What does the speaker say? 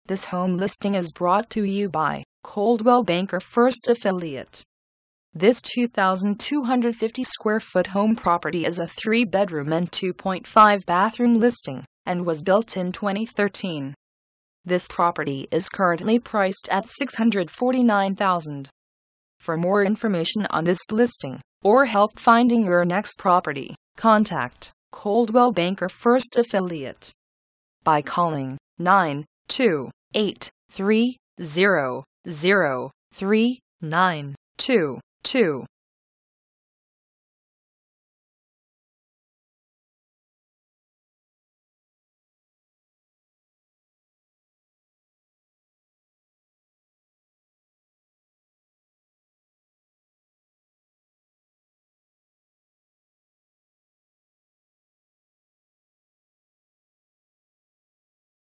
This home listing is brought to you by Coldwell Banker First Affiliate. This 2,250 square foot home property is a 3-bedroom and 2.5 bathroom listing and was built in 2013. This property is currently priced at $649,000. For more information on this listing or help finding your next property, contact Coldwell Banker First Affiliate by calling 928-300-3922.